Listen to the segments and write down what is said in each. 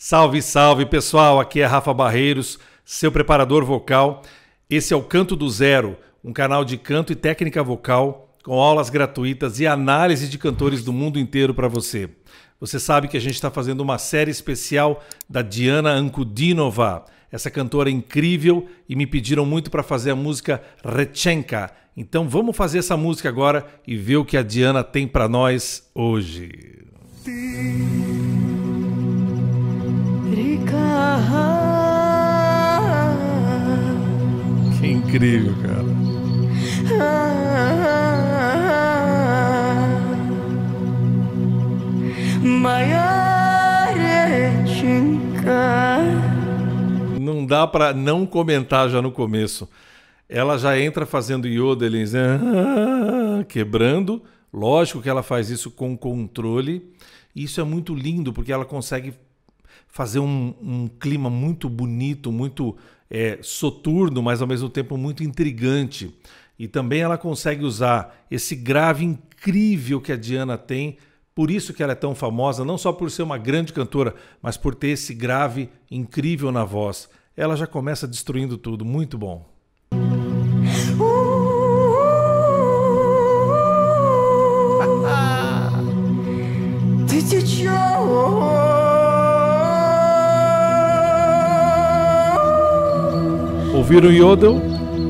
Salve, salve pessoal, aqui é Rafa Barreiros, seu preparador vocal. Esse é o Canto do Zero, um canal de canto e técnica vocal com aulas gratuitas e análise de cantores do mundo inteiro para você. Você sabe que a gente está fazendo uma série especial da Diana Ankudinova, essa cantora incrível, e me pediram muito para fazer a música Rechenka. Então vamos fazer essa música agora e ver o que a Diana tem para nós hoje. Que incrível, cara. Não dá para não comentar já no começo. Ela já entra fazendo yodelings, né? Quebrando. Lógico que ela faz isso com controle. E isso é muito lindo, porque ela consegue fazer um clima muito bonito, muito soturno, mas ao mesmo tempo muito intrigante. E também ela consegue usar esse grave incrível que a Diana tem. Por isso que ela é tão famosa, não só por ser uma grande cantora, mas por ter esse grave incrível na voz. Ela já começa destruindo tudo. Muito bom. Ouviram o yodel?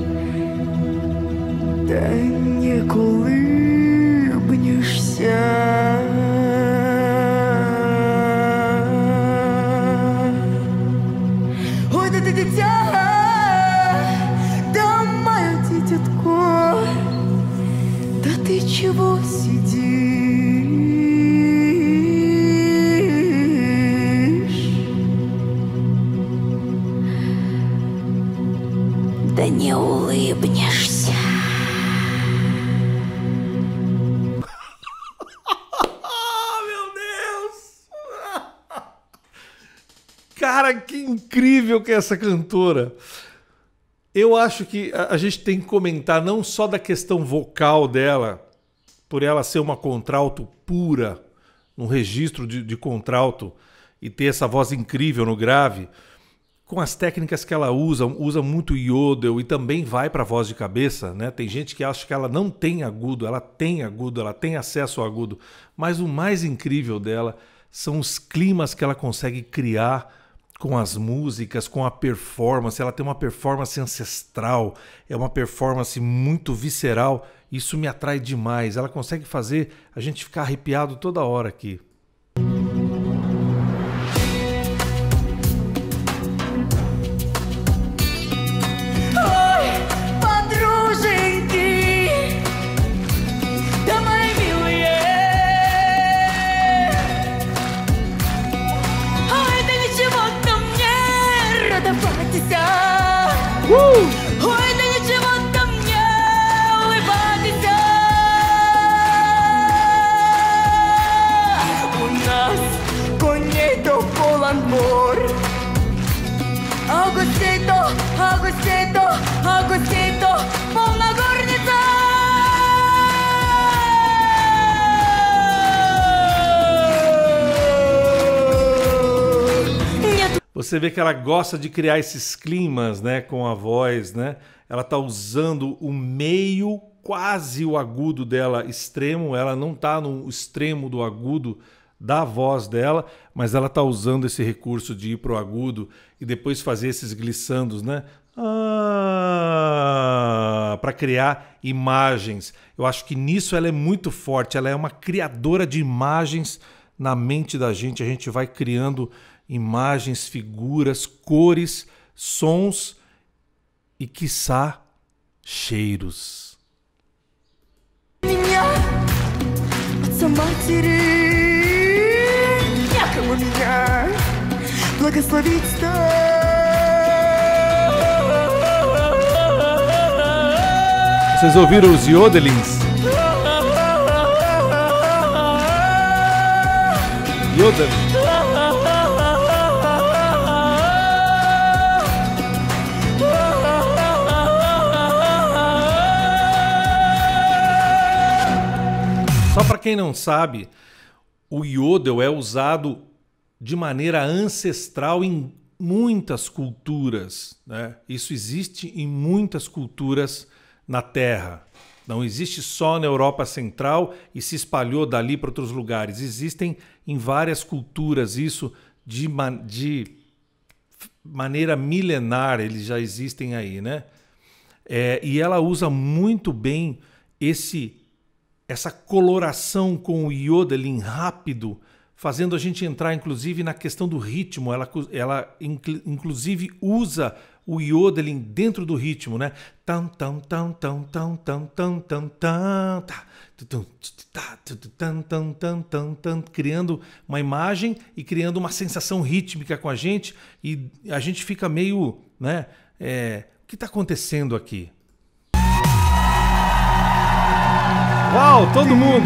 Да не улыбнешься. Meu Deus! Cara, que incrível que é essa cantora! Eu acho que a gente tem que comentar não só da questão vocal dela, por ela ser uma contralto pura, um registro de contralto, e ter essa voz incrível no grave, com as técnicas que ela usa muito yodel e também vai para a voz de cabeça, né? Tem gente que acha que ela não tem agudo, ela tem acesso ao agudo, mas o mais incrível dela são os climas que ela consegue criar com as músicas, com a performance. Ela tem uma performance ancestral, é uma performance muito visceral, isso me atrai demais. Ela consegue fazer a gente ficar arrepiado toda hora aqui. Você vê que ela gosta de criar esses climas, né, com a voz, né? Ela tá usando o meio, quase o agudo dela extremo. Ela não tá no extremo do agudo da voz dela, mas ela tá usando esse recurso de ir pro agudo e depois fazer esses glissandos, né? Para criar imagens. Eu acho que nisso ela é muito forte. Ela é uma criadora de imagens na mente da gente. A gente vai criando imagens, figuras, cores, sons e, quiçá, cheiros. Vocês ouviram os yodelings? Yodeling. Só para quem não sabe, o yodel é usado de maneira ancestral em muitas culturas, né? Isso existe em muitas culturas na Terra. Não existe só na Europa Central e se espalhou dali para outros lugares. Existem em várias culturas isso de maneira milenar, eles já existem aí, né? E ela usa muito bem essa coloração com o yodeling rápido, fazendo a gente entrar, inclusive, na questão do ritmo. Ela inclusive, usa o yodeling dentro do ritmo, né? Criando uma imagem e criando uma sensação rítmica com a gente, e a gente fica meio, né? O que está acontecendo aqui? Uau, todo mundo!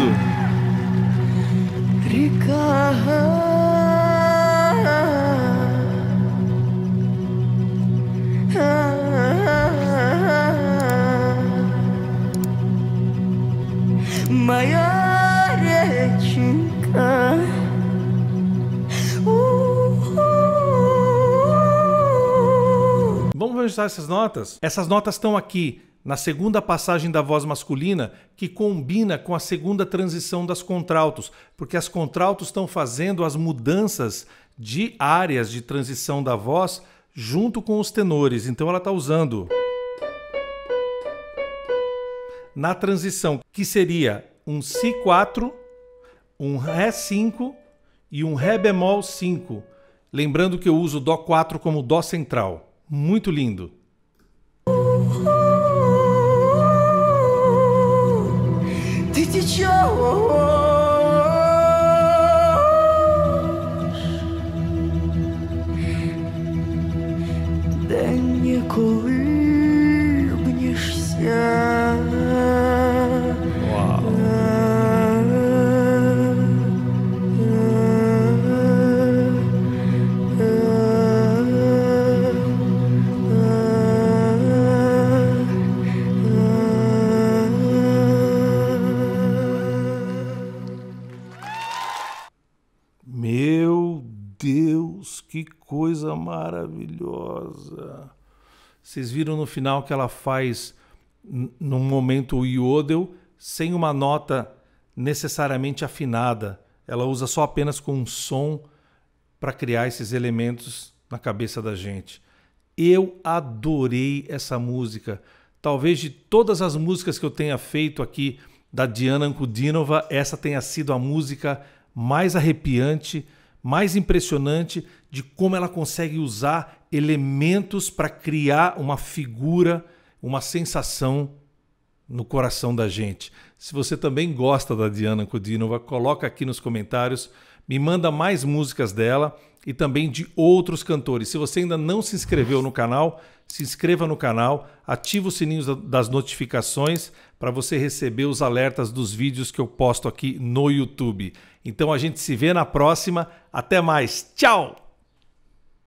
Vamos ajustar essas notas? Essas notas estão aqui na segunda passagem da voz masculina, que combina com a segunda transição das contraltos, porque as contraltos estão fazendo as mudanças de áreas de transição da voz junto com os tenores. Então ela está usando na transição, que seria um Si4, um Ré5 e um Ré bemol 5. Lembrando que eu uso o Dó4 como Dó central. Muito lindo. Meu Deus, que coisa maravilhosa! Vocês viram no final que ela faz, num momento, o yodel sem uma nota necessariamente afinada. Ela usa só apenas com um som para criar esses elementos na cabeça da gente. Eu adorei essa música. Talvez de todas as músicas que eu tenha feito aqui da Diana Ankudinova, essa tenha sido a música mais arrepiante, mais impressionante de como ela consegue usar elementos para criar uma figura, uma sensação no coração da gente. Se você também gosta da Diana Ankudinova, coloca aqui nos comentários, me manda mais músicas dela e também de outros cantores. Se você ainda não se inscreveu no canal, se inscreva no canal, ativa o sininho das notificações para você receber os alertas dos vídeos que eu posto aqui no YouTube. Então a gente se vê na próxima. Até mais. Tchau!